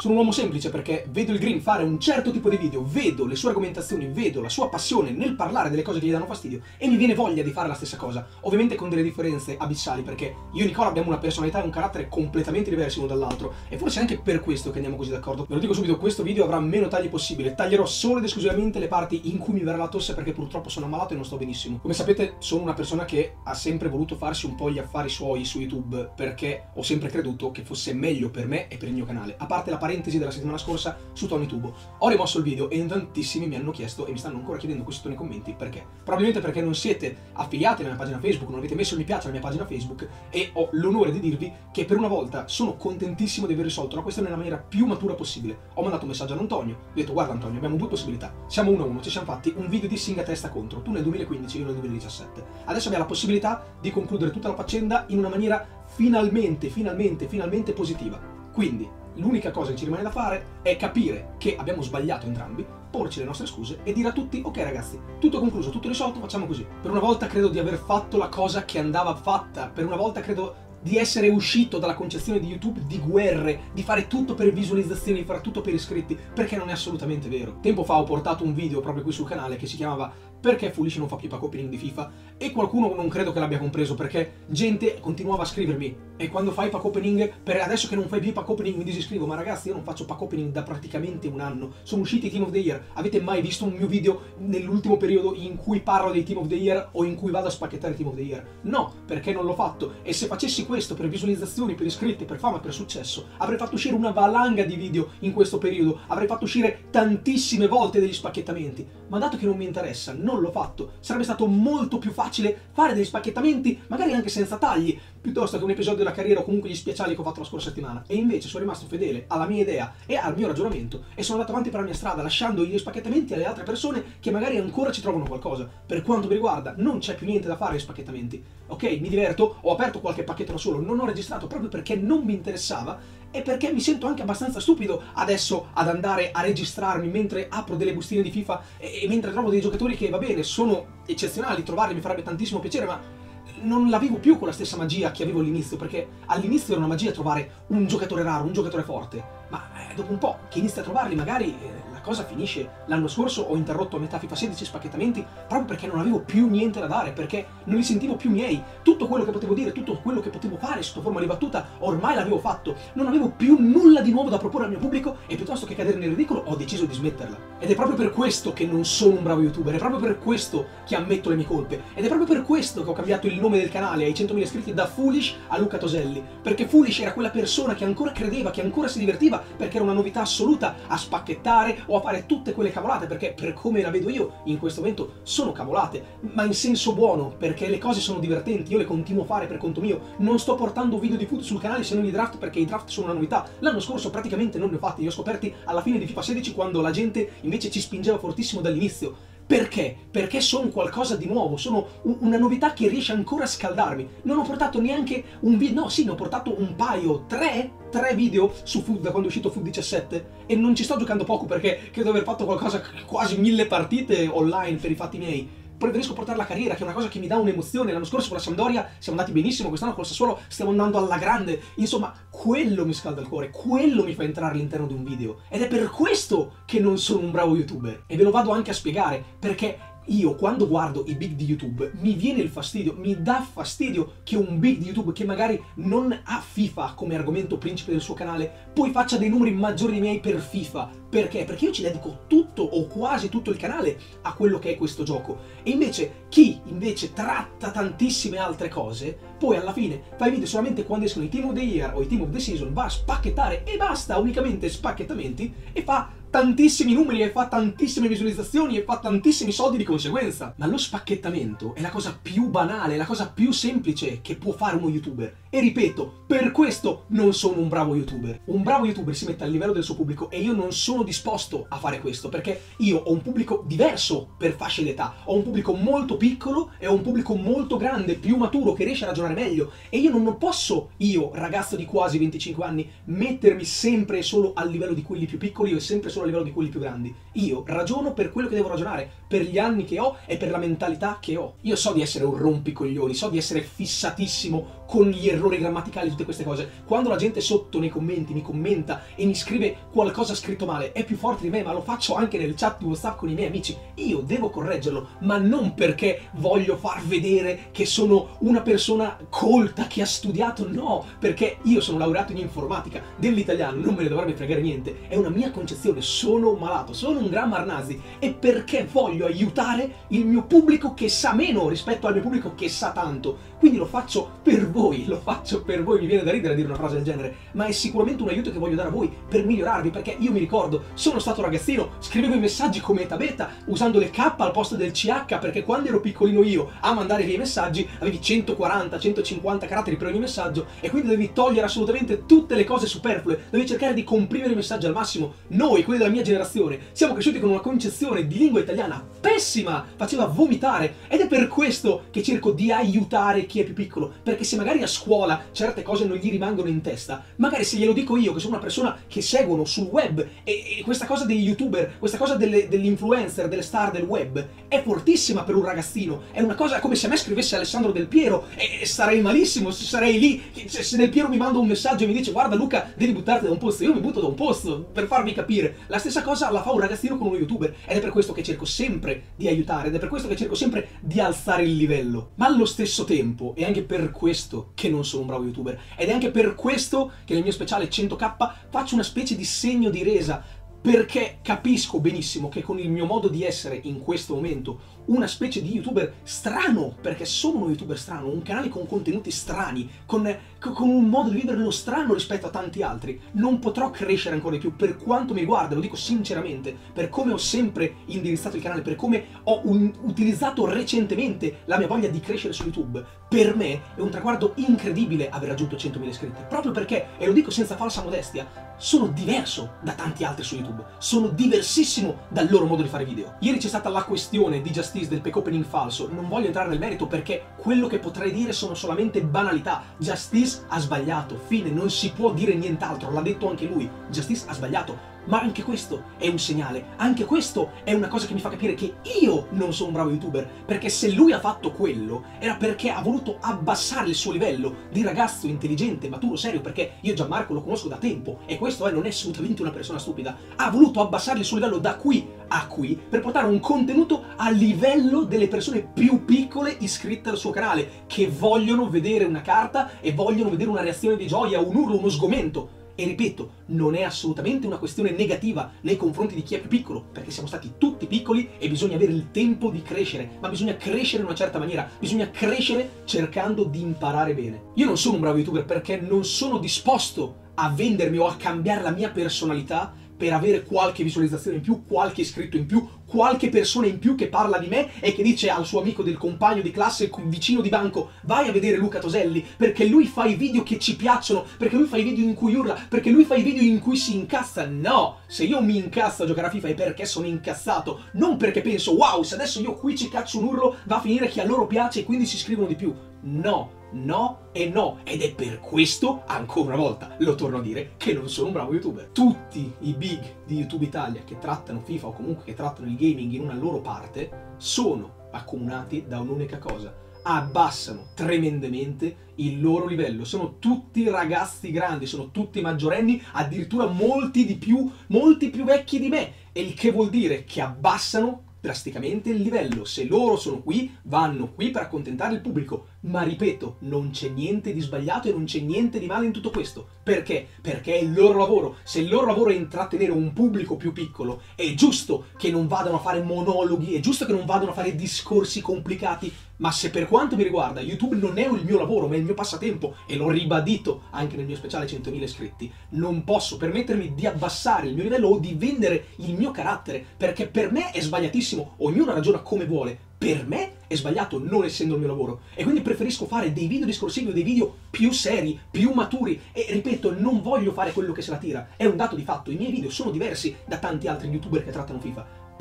Sono un uomo semplice perché vedo il Green fare un certo tipo di video, vedo le sue argomentazioni, vedo la sua passione nel parlare delle cose che gli danno fastidio e mi viene voglia di fare la stessa cosa. Ovviamente con delle differenze abissali, perché io e Nicola abbiamo una personalità e un carattere completamente diversi uno dall'altro e forse è anche per questo che andiamo così d'accordo. Ve lo dico subito, questo video avrà meno tagli possibile, taglierò solo ed esclusivamente le parti in cui mi verrà la tosse perché purtroppo sono ammalato e non sto benissimo. Come sapete sono una persona che ha sempre voluto farsi un po' gli affari suoi su YouTube perché ho sempre creduto che fosse meglio per me e per il mio canale, a parte la parentesi della settimana scorsa su TonyTubo. Ho rimosso il video e in tantissimi mi hanno chiesto e mi stanno ancora chiedendo questo nei commenti perché. Probabilmente perché non siete affiliati alla mia pagina Facebook, non avete messo il mi piace alla mia pagina Facebook e ho l'onore di dirvi che per una volta sono contentissimo di aver risolto la questione nella maniera più matura possibile. Ho mandato un messaggio ad Antonio, ho detto guarda Antonio, abbiamo due possibilità, siamo 1-1, ci siamo fatti un video di singa testa contro, tu nel 2015 io nel 2017. Adesso abbiamo la possibilità di concludere tutta la faccenda in una maniera finalmente positiva. Quindi l'unica cosa che ci rimane da fare è capire che abbiamo sbagliato entrambi, porci le nostre scuse e dire a tutti ok ragazzi, tutto concluso, tutto risolto, facciamo così. Per una volta credo di aver fatto la cosa che andava fatta, per una volta credo di essere uscito dalla concezione di YouTube di guerre, di fare tutto per visualizzazioni, di fare tutto per iscritti, perché non è assolutamente vero. Tempo fa ho portato un video proprio qui sul canale che si chiamava Perché Foolish non fa più pack opening di FIFA e qualcuno non credo che l'abbia compreso perché gente continuava a scrivermi e quando fai pack opening, per adesso che non fai più pack opening mi disiscrivo, ma ragazzi io non faccio pack opening da praticamente un anno, sono usciti i Team of the Year, avete mai visto un mio video nell'ultimo periodo in cui parlo dei Team of the Year o in cui vado a spacchettare i Team of the Year? No, perché non l'ho fatto e se facessi questo per visualizzazioni, per iscritti, per fama, per successo, avrei fatto uscire una valanga di video in questo periodo, avrei fatto uscire tantissime volte degli spacchettamenti, ma dato che non mi interessa, non l'ho fatto. Sarebbe stato molto più facile fare degli spacchettamenti, magari anche senza tagli, piuttosto che un episodio della carriera o comunque gli speciali che ho fatto la scorsa settimana. E invece sono rimasto fedele alla mia idea e al mio ragionamento e sono andato avanti per la mia strada, lasciando gli spacchettamenti alle altre persone che magari ancora ci trovano qualcosa. Per quanto mi riguarda, non c'è più niente da fare agli spacchettamenti. Ok, mi diverto, ho aperto qualche pacchetto da solo, non ho registrato proprio perché non mi interessava e perché mi sento anche abbastanza stupido adesso ad andare a registrarmi mentre apro delle bustine di FIFA e mentre trovo dei giocatori che, va bene, sono eccezionali, trovarli mi farebbe tantissimo piacere, ma non la vivo più con la stessa magia che avevo all'inizio, perché all'inizio era una magia trovare un giocatore raro, un giocatore forte, ma dopo un po' che inizi a trovarli magari la cosa finisce. L'anno scorso ho interrotto a metà FIFA 16 spacchettamenti proprio perché non avevo più niente da dare, perché non li sentivo più miei. Tutto quello che potevo dire, tutto quello che potevo fare sotto forma di battuta ormai l'avevo fatto, non avevo più nulla di nuovo da proporre al mio pubblico e piuttosto che cadere nel ridicolo ho deciso di smetterla. Ed è proprio per questo che non sono un bravo youtuber, è proprio per questo che ammetto le mie colpe ed è proprio per questo che ho cambiato il nome del canale ai 100.000 iscritti da Foolish a Luca Toselli, perché Foolish era quella persona che ancora credeva, che ancora si divertiva, perché era una novità assoluta a spacchettare o a fare tutte quelle cavolate, perché per come la vedo io in questo momento sono cavolate, ma in senso buono, perché le cose sono divertenti, io le continuo a fare per conto mio, non sto portando video di foot sul canale se non i draft perché i draft sono una novità, l'anno scorso praticamente non ne ho fatti, li ho scoperti alla fine di FIFA 16 quando la gente invece ci spingeva fortissimo dall'inizio. Perché? Perché sono qualcosa di nuovo, sono una novità che riesce ancora a scaldarmi. Non ho portato neanche un video, no sì, ne ho portato un paio, tre video su Foot da quando è uscito Foot 17 e non ci sto giocando poco perché credo di aver fatto qualcosa, quasi 1000 partite online per i fatti miei. Preferisco portare la carriera, che è una cosa che mi dà un'emozione. L'anno scorso con la Sampdoria siamo andati benissimo, quest'anno col Sassuolo stiamo andando alla grande. Insomma, quello mi scalda il cuore, quello mi fa entrare all'interno di un video. Ed è per questo che non sono un bravo youtuber. E ve lo vado anche a spiegare, perché io quando guardo i big di YouTube mi viene il fastidio, mi dà fastidio che un big di YouTube che magari non ha FIFA come argomento principe del suo canale poi faccia dei numeri maggiori dei miei per FIFA. Perché? Perché io ci dedico tutto o quasi tutto il canale a quello che è questo gioco e invece chi invece tratta tantissime altre cose poi alla fine fa i video solamente quando escono i Team of the Year o i Team of the Season, va a spacchettare e basta, unicamente spacchettamenti e fa tantissimi numeri e fa tantissime visualizzazioni e fa tantissimi soldi di conseguenza. Ma lo spacchettamento è la cosa più banale, la cosa più semplice che può fare uno youtuber. E ripeto, per questo non sono un bravo youtuber. Un bravo youtuber si mette al livello del suo pubblico e io non sono disposto a fare questo perché io ho un pubblico diverso per fasce d'età. Ho un pubblico molto piccolo e ho un pubblico molto grande, più maturo, che riesce a ragionare meglio. E io non posso, io, ragazzo di quasi 25 anni, mettermi sempre e solo al livello di quelli più piccoli o sempre solo a livello di quelli più grandi. Io ragiono per quello che devo ragionare, per gli anni che ho e per la mentalità che ho. Io so di essere un rompicoglioni, so di essere fissatissimo con gli errori grammaticali, tutte queste cose. Quando la gente sotto nei commenti mi commenta e mi scrive qualcosa scritto male, è più forte di me, ma lo faccio anche nel chat di WhatsApp con i miei amici. Io devo correggerlo, ma non perché voglio far vedere che sono una persona colta, che ha studiato, no, perché io sono laureato in informatica, dell'italiano non me ne dovrebbe fregare niente, è una mia concezione, sono malato, sono un grammar nazi, e perché voglio aiutare il mio pubblico che sa meno rispetto al mio pubblico che sa tanto. Quindi lo faccio per voi, mi viene da ridere a dire una frase del genere, ma è sicuramente un aiuto che voglio dare a voi per migliorarvi, perché io mi ricordo, sono stato ragazzino, scrivevo i messaggi come eta beta, usando le K al posto del CH, perché quando ero piccolino io a mandare via i messaggi avevi 140, 150 caratteri per ogni messaggio, e quindi dovevi togliere assolutamente tutte le cose superflue, dovevi cercare di comprimere i messaggi al massimo. Noi, quelli della mia generazione, siamo cresciuti con una concezione di lingua italiana pessima, faceva vomitare, ed è per questo che cerco di aiutare chi è più piccolo, perché se magari a scuola certe cose non gli rimangono in testa, magari se glielo dico io, che sono una persona che seguono sul web, e questa cosa degli youtuber, questa cosa degli influencer, delle star del web, è fortissima per un ragazzino, è una cosa come se a me scrivesse Alessandro Del Piero, e sarei malissimo, sarei lì, se Del Piero mi manda un messaggio e mi dice guarda Luca, devi buttarti da un posto, io mi butto da un posto, per farvi capire. La stessa cosa la fa un ragazzino con uno youtuber, ed è per questo che cerco sempre di aiutare, ed è per questo che cerco sempre di alzare il livello. Ma allo stesso tempo, è anche per questo che non sono un bravo youtuber, ed è anche per questo che nel mio speciale 100k faccio una specie di segno di resa, perché capisco benissimo che con il mio modo di essere in questo momento, una specie di youtuber strano, perché sono uno youtuber strano, un canale con contenuti strani, con un modo di viverlo strano rispetto a tanti altri, non potrò crescere ancora di più. Per quanto mi riguarda, lo dico sinceramente, per come ho sempre indirizzato il canale, per come ho utilizzato recentemente la mia voglia di crescere su YouTube, per me è un traguardo incredibile aver raggiunto 100.000 iscritti, proprio perché, e lo dico senza falsa modestia, sono diverso da tanti altri su YouTube, sono diversissimo dal loro modo di fare video. Ieri c'è stata la questione di Justice del pack opening falso, non voglio entrare nel merito perché quello che potrei dire sono solamente banalità. Justice ha sbagliato, fine, non si può dire nient'altro, l'ha detto anche lui, Justice ha sbagliato. Ma anche questo è un segnale, anche questo è una cosa che mi fa capire che io non sono un bravo youtuber, perché se lui ha fatto quello era perché ha voluto abbassare il suo livello di ragazzo intelligente, maturo, serio, perché io Gianmarco lo conosco da tempo e questo non è assolutamente una persona stupida. Ha voluto abbassare il suo livello da qui a qui per portare un contenuto a livello delle persone più piccole iscritte al suo canale, che vogliono vedere una carta e vogliono vedere una reazione di gioia, un urlo, uno sgomento. E ripeto, non è assolutamente una questione negativa nei confronti di chi è più piccolo, perché siamo stati tutti piccoli e bisogna avere il tempo di crescere, ma bisogna crescere in una certa maniera, bisogna crescere cercando di imparare bene. Io non sono un bravo youtuber perché non sono disposto a vendermi o a cambiare la mia personalità per avere qualche visualizzazione in più, qualche iscritto in più, qualche persona in più che parla di me e che dice al suo amico del compagno di classe, il vicino di banco, vai a vedere Luca Toselli, perché lui fa i video che ci piacciono, perché lui fa i video in cui urla, perché lui fa i video in cui si incazza. No, se io mi incazzo a giocare a FIFA è perché sono incazzato, non perché penso, wow, se adesso io qui ci caccio un urlo, va a finire che a loro piace e quindi si iscrivono di più. No, no e no, ed è per questo, ancora una volta, lo torno a dire, che non sono un bravo youtuber. Tutti i big di YouTube Italia che trattano FIFA o comunque che trattano il gaming in una loro parte sono accomunati da un'unica cosa: abbassano tremendamente il loro livello. Sono tutti ragazzi grandi, sono tutti maggiorenni, addirittura molti più vecchi di me, e il che vuol dire che abbassano drasticamente il livello. Se loro sono qui, vanno qui per accontentare il pubblico. Ma ripeto, non c'è niente di sbagliato e non c'è niente di male in tutto questo. Perché? Perché è il loro lavoro. Se il loro lavoro è intrattenere un pubblico più piccolo, è giusto che non vadano a fare monologhi, è giusto che non vadano a fare discorsi complicati. Ma se per quanto mi riguarda YouTube non è il mio lavoro, ma è il mio passatempo, e l'ho ribadito anche nel mio speciale 100.000 iscritti, non posso permettermi di abbassare il mio livello o di vendere il mio carattere, perché per me è sbagliatissimo. Ognuno ragiona come vuole. Per me è sbagliato, non essendo il mio lavoro, e quindi preferisco fare dei video discorsivi o dei video più seri, più maturi, e ripeto, non voglio fare quello che se la tira, è un dato di fatto, i miei video sono diversi da tanti altri youtuber che trattano FIFA,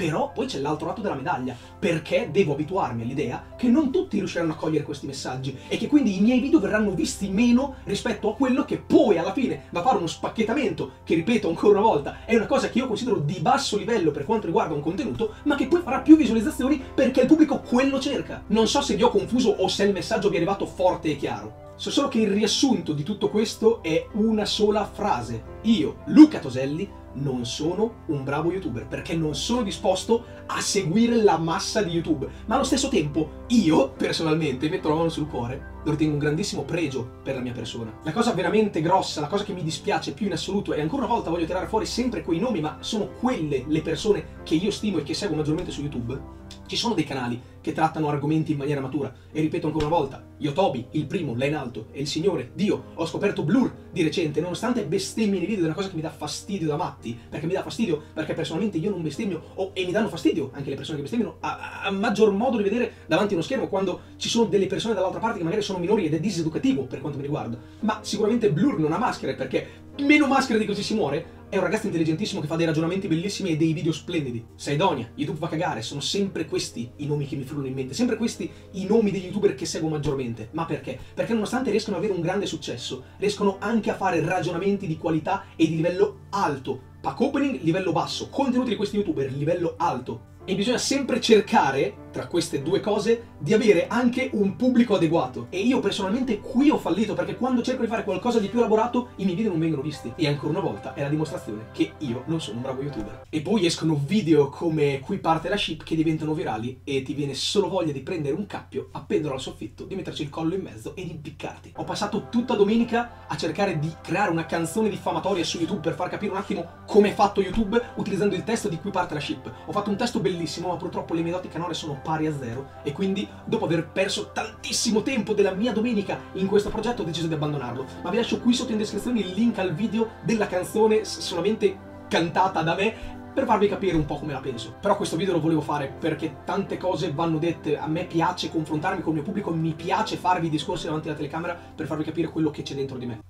Però poi c'è l'altro lato della medaglia, perché devo abituarmi all'idea che non tutti riusciranno a cogliere questi messaggi e che quindi i miei video verranno visti meno rispetto a quello che poi alla fine va a fare uno spacchettamento, che ripeto ancora una volta, è una cosa che io considero di basso livello per quanto riguarda un contenuto, ma che poi farà più visualizzazioni perché il pubblico quello cerca. Non so se vi ho confuso o se il messaggio vi è arrivato forte e chiaro. So solo che il riassunto di tutto questo è una sola frase. Io, Luca Toselli, non sono un bravo youtuber perché non sono disposto a seguire la massa di YouTube, ma allo stesso tempo io personalmente metto la mano sul cuore, lo ritengo un grandissimo pregio per la mia persona. La cosa veramente grossa, la cosa che mi dispiace più in assoluto, e ancora una volta voglio tirare fuori sempre quei nomi, ma sono quelle le persone che io stimo e che seguo maggiormente su YouTube. Ci sono dei canali che trattano argomenti in maniera matura, e ripeto ancora una volta, io Toby, il primo, là in alto, e il signore, Dio, ho scoperto Blur di recente, nonostante bestemmi nei video, è una cosa che mi dà fastidio da matti, perché mi dà fastidio, perché personalmente io non bestemmio, e mi danno fastidio anche le persone che bestemmiano, a maggior modo di vedere davanti a uno schermo quando ci sono delle persone dall'altra parte che magari sono minori ed è diseducativo per quanto mi riguarda. Ma sicuramente Blur non ha maschere, perché meno maschere di così si muore. È un ragazzo intelligentissimo che fa dei ragionamenti bellissimi e dei video splendidi. Saidonia, YouTube va a cagare, sono sempre questi i nomi che mi frullano in mente, sempre questi i nomi degli youtuber che seguo maggiormente. Ma perché? Perché nonostante riescono ad avere un grande successo, riescono anche a fare ragionamenti di qualità e di livello alto. Pack opening, livello basso, contenuti di questi youtuber, livello alto. E bisogna sempre cercare, tra queste due cose, di avere anche un pubblico adeguato. E io personalmente qui ho fallito, perché quando cerco di fare qualcosa di più elaborato, i miei video non vengono visti. E ancora una volta è la dimostrazione che io non sono un bravo youtuber. E poi escono video come Qui parte la ship che diventano virali e ti viene solo voglia di prendere un cappio, appenderlo al soffitto, di metterci il collo in mezzo e di impiccarti. Ho passato tutta domenica a cercare di creare una canzone diffamatoria su YouTube per far capire un attimo come è fatto YouTube utilizzando il testo di Qui parte la ship. Ho fatto un testo bellissimo, ma purtroppo le mie doti canore sono pari a zero e quindi dopo aver perso tantissimo tempo della mia domenica in questo progetto ho deciso di abbandonarlo. Ma vi lascio qui sotto in descrizione il link al video della canzone solamente cantata da me per farvi capire un po' come la penso. Però questo video lo volevo fare perché tante cose vanno dette, a me piace confrontarmi con il mio pubblico, mi piace farvi discorsi davanti alla telecamera per farvi capire quello che c'è dentro di me.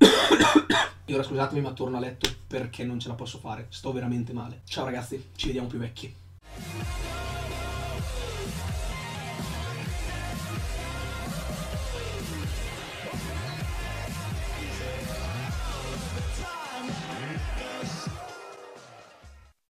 E ora scusatemi ma torno a letto perché non ce la posso fare, sto veramente male. Ciao ragazzi, ci vediamo più vecchi.